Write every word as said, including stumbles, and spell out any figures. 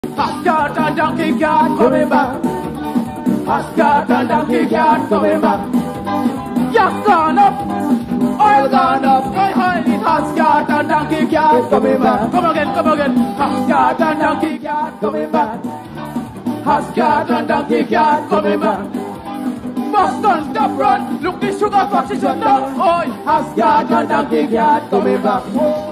Ascot and Donkey Cat coming back. Ascot and Donkey Cat coming back. Yak gone up, oil gone up. Hi hi, it's Ascot and Donkey Cat coming back. Come again, come again. Ascot and Donkey Cat coming back. Ascot and Donkey Cat coming back. Must don't stop run. Look, the sugar fox is on down. Oi, Ascot and Donkey Cat coming back.